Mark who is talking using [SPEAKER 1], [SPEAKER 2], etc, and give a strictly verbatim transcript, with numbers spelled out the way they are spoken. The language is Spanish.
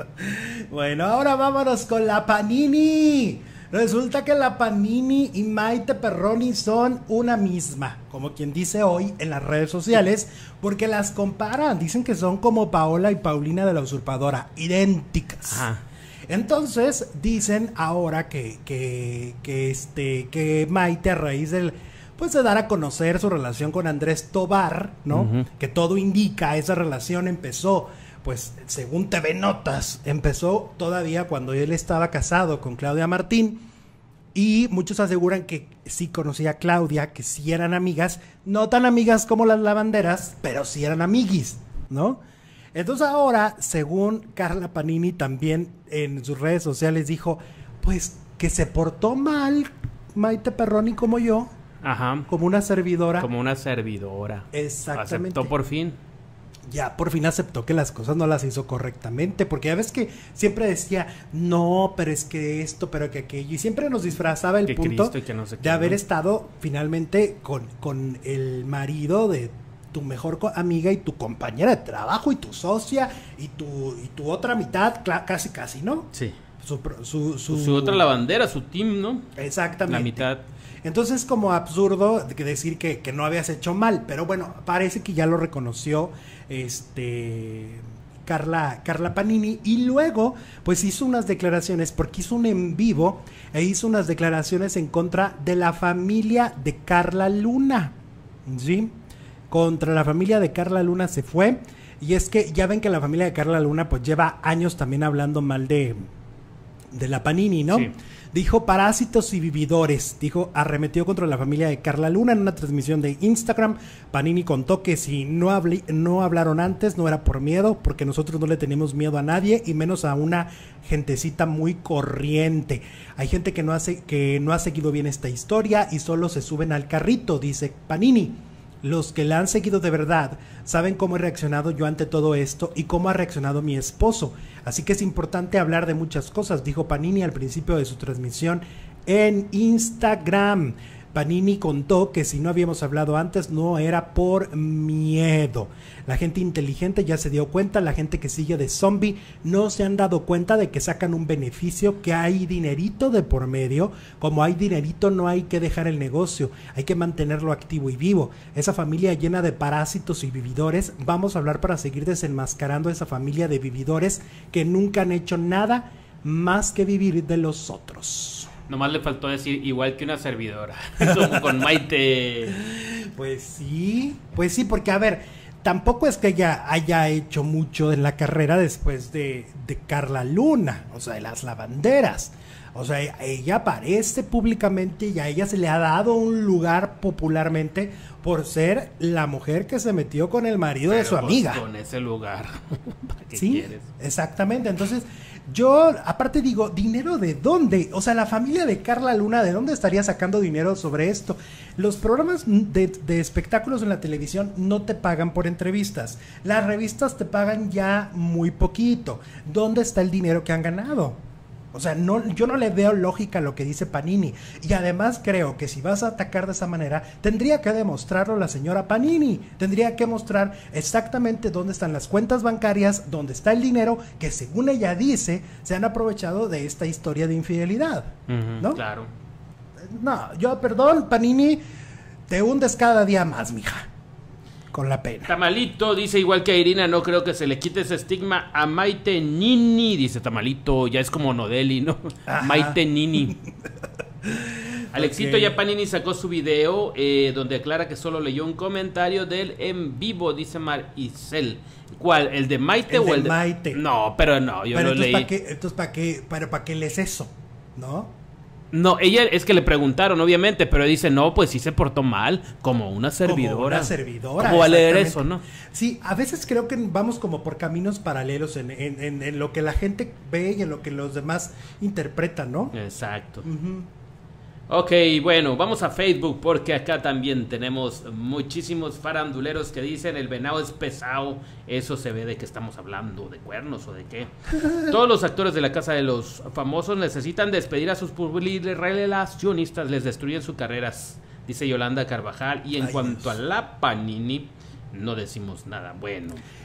[SPEAKER 1] Bueno, ahora vámonos con la Panini. Resulta que la Panini y Maite Perroni son una misma, como quien dice hoy en las redes sociales, porque las comparan, dicen que son como Paola y Paulina de la Usurpadora, idénticas. Ajá. Entonces dicen ahora que, que, que, este, que Maite, a raíz del, pues de dar a conocer su relación con Andrés Tobar, ¿no? Uh-huh. Que todo indica, esa relación empezó, pues según T V Notas, empezó todavía cuando él estaba casado con Claudia Martín, y muchos aseguran que sí conocía a Claudia, que sí eran amigas, no tan amigas como las lavanderas, pero sí eran amiguis, ¿no? Entonces ahora, según Carla Panini también en sus redes sociales dijo, pues que se portó mal Maite Perroni como yo.
[SPEAKER 2] Ajá.
[SPEAKER 1] Como una servidora.
[SPEAKER 2] Como una servidora.
[SPEAKER 1] Exactamente.
[SPEAKER 2] Aceptó por fin.
[SPEAKER 1] Ya por fin aceptó que las cosas no las hizo correctamente, porque ya ves que siempre decía, no, pero es que esto, pero que aquello, y siempre nos disfrazaba el
[SPEAKER 2] que
[SPEAKER 1] punto
[SPEAKER 2] Cristo y que no sé qué,
[SPEAKER 1] de haber
[SPEAKER 2] ¿no?
[SPEAKER 1] estado finalmente con, con el marido de tu mejor amiga y tu compañera de trabajo y tu socia y tu, y tu otra mitad, casi casi, ¿no?
[SPEAKER 2] Sí.
[SPEAKER 1] Su, su, su,
[SPEAKER 2] su otra lavandera, su team, ¿no?
[SPEAKER 1] Exactamente.
[SPEAKER 2] La mitad.
[SPEAKER 1] Entonces, como absurdo decir que, que no habías hecho mal, pero bueno, parece que ya lo reconoció este Carla, Carla Panini, y luego pues hizo unas declaraciones, porque hizo un en vivo e hizo unas declaraciones en contra de la familia de Carla Luna, ¿sí? Contra la familia de Carla Luna se fue, y es que ya ven que la familia de Carla Luna pues lleva años también hablando mal de, de la Panini, ¿no? Sí. Dijo parásitos y vividores, dijo, arremetió contra la familia de Carla Luna en una transmisión de Instagram. Panini contó que si no, hablé, no hablaron antes no era por miedo, porque nosotros no le tenemos miedo a nadie y menos a una gentecita muy corriente. Hay gente que no hace, que no ha seguido bien esta historia y solo se suben al carrito, dice Panini. Los que la han seguido de verdad saben cómo he reaccionado yo ante todo esto y cómo ha reaccionado mi esposo. Así que es importante hablar de muchas cosas, dijo Panini al principio de su transmisión en Instagram. Panini contó que si no habíamos hablado antes no era por miedo. La gente inteligente ya se dio cuenta, la gente que sigue de zombie no se han dado cuenta de que sacan un beneficio, que hay dinerito de por medio. Como hay dinerito no hay que dejar el negocio, hay que mantenerlo activo y vivo. Esa familia llena de parásitos y vividores, vamos a hablar para seguir desenmascarando esa familia de vividores que nunca han hecho nada más que vivir de los otros.
[SPEAKER 2] Nomás le faltó decir igual que una servidora, como con Maite.
[SPEAKER 1] Pues sí, pues sí, porque a ver, tampoco es que ella haya hecho mucho en la carrera después de, de Carla Luna, o sea, de las lavanderas. O sea, ella aparece públicamente y a ella se le ha dado un lugar popularmente por ser la mujer que se metió con el marido Pero de su amiga.
[SPEAKER 2] Con ese lugar. ¿Para qué
[SPEAKER 1] sí,
[SPEAKER 2] quieres?
[SPEAKER 1] Exactamente. Entonces, yo aparte digo, ¿dinero de dónde? O sea, la familia de Carla Luna, ¿de dónde estaría sacando dinero sobre esto? Los programas de, de espectáculos en la televisión no te pagan por entrevistas. Las revistas te pagan ya muy poquito. ¿Dónde está el dinero que han ganado? O sea, no, yo no le veo lógica a lo que dice Panini. Y además creo que si vas a atacar de esa manera, tendría que demostrarlo la señora Panini. Tendría que mostrar exactamente dónde están las cuentas bancarias, dónde está el dinero que, según ella dice, se han aprovechado de esta historia de infidelidad.
[SPEAKER 2] Uh-huh,
[SPEAKER 1] ¿no?
[SPEAKER 2] Claro.
[SPEAKER 1] No, yo, perdón, Panini, te hundes cada día más, mija. Con la pena.
[SPEAKER 2] Tamalito dice, igual que a Irina, no creo que se le quite ese estigma a Maite Nini. Dice Tamalito, ya es como Nodeli, ¿no? Ajá. Maite Nini. Alexito okay. Ya Panini sacó su video eh, donde aclara que solo leyó un comentario del en vivo, dice Maricel. ¿Cuál? ¿El de Maite
[SPEAKER 1] el
[SPEAKER 2] o
[SPEAKER 1] de
[SPEAKER 2] el de
[SPEAKER 1] Maite?
[SPEAKER 2] No, pero no, yo
[SPEAKER 1] pero
[SPEAKER 2] lo leí.
[SPEAKER 1] ¿para qué, entonces, ¿para qué? Pero ¿para qué lees eso? ¿No?
[SPEAKER 2] No, ella es que le preguntaron, obviamente, pero dice, no, pues sí se portó mal, como una servidora.
[SPEAKER 1] Como una servidora.
[SPEAKER 2] ¿Cómo va a leer eso, no?
[SPEAKER 1] Sí, a veces creo que vamos como por caminos paralelos en, en, en, en lo que la gente ve y en lo que los demás interpretan, ¿no?
[SPEAKER 2] Exacto.
[SPEAKER 1] Uh-huh.
[SPEAKER 2] Ok, bueno, vamos a Facebook porque acá también tenemos muchísimos faranduleros que dicen el venado es pesado. Eso se ve de que estamos hablando, de cuernos o de qué. Todos los actores de la Casa de los Famosos necesitan despedir a sus relacionistas, les destruyen sus carreras, dice Yolanda Carvajal. Y en Ay, cuanto Dios. a la Panini, no decimos nada bueno.